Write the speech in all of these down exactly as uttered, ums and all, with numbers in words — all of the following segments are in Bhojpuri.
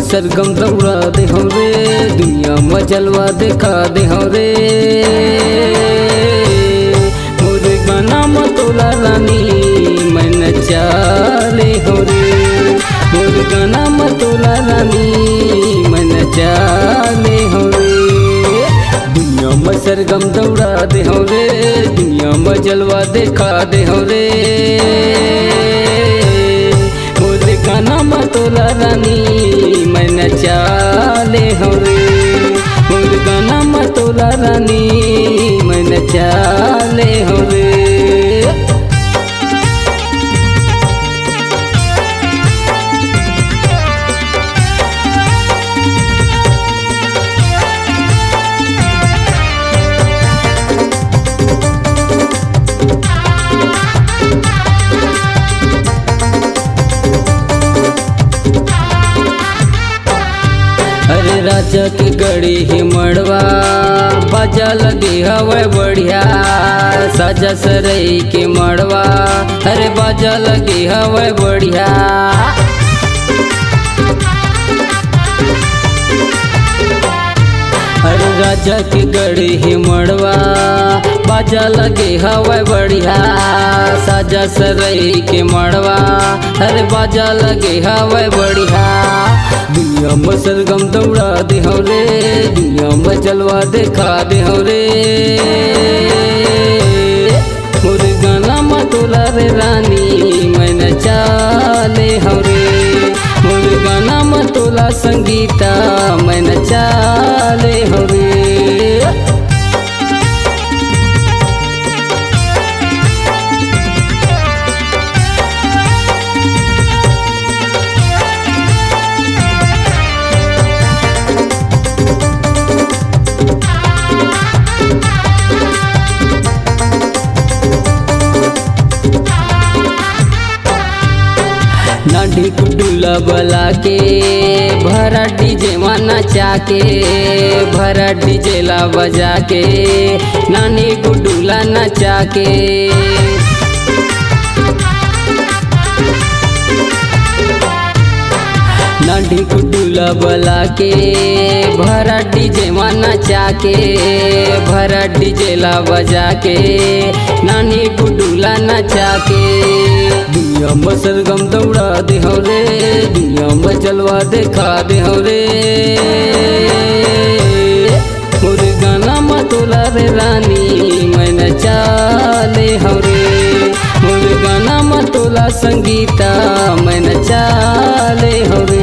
सरगम दौड़ा दे हो रे, दुनिया में जलवा दिखा दे हो रे। मोर गाना में तोला रानी मैं नचा ले हो रे, मोर गाना में तोला रानी मैं नचा ले हो रे। दुनिया में सरगम दौड़ा दे हो रे, दुनिया में जलवा दिखा दे हो रे। मोर गाना में तोला रानी मैं नचा ले हो रे, मोर गाना में तोला रानी मैं नचा ले हो रे। अरे राजा के गड़ी ही मड़वा बाजा लगे हवे बढ़िया, साजा सरई के मड़वा अरे बाजा लगे हवे बढ़िया। अरे राजा के गड़ी ही मड़वा बाजा लगे हवे बढ़िया, साजा सरई के मड़वा अरे बाजा लगे हवे बढ़िया। दुनिया में सरगम दौड़ा दे हो रे, दुनिया में जलवा दिखा दे हो रे। मोर गाना में तोला रे रानी मैं नचा ले हो रे, मोर गाना में तोला संगीता मैं नचा ले हो रे। नाडी कुडुला बला के भरा डीजे में नचा के, भरा डीजे ला बजा के नानी गुडुला नचा के। नाडी कुडुला बला के भरा डीजे में नचा के, भरा डीजे ला बजा के नानी गुडुला नचा के। दुनिया में सरगम दौड़ा दे हो रे, दुनिया में जलवा दिखा दे हो रे। मोर गाना में तोला रे रानी मैं नचा ले हो रे, मोर गाना में तोला संगीता मैं नचा ले हो रे।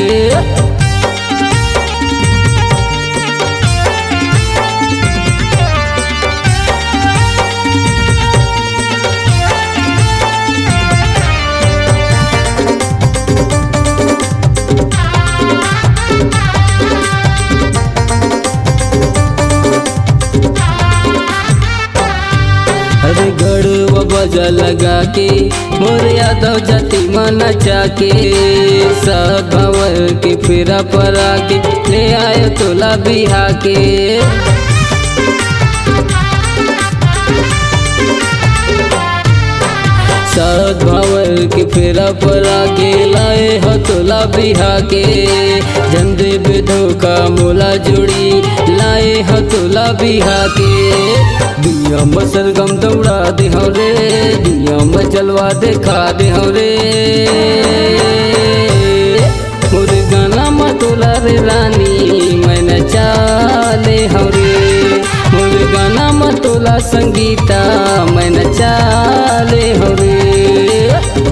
अरे गढ़वा बजा लगा के मोर यादव जाति में नचा के, सब भंवर के फेरा पर आके ले आयो तोला बिहा के। सात भंवर के फेरा पर आके लाए हो तोला बिहा के। झंडे बेधो का मोला जोड़ी लाए हो तोला बिहा के। दुनिया में सरगम दौड़ा दे हो रे, दुनिया में जलवा दिखा दे हो रे। मोर गाना में तोला रे रानी मैं नचा ले हो रे, मोर गाना में तोला संगीता मैं नचा ले हो रे।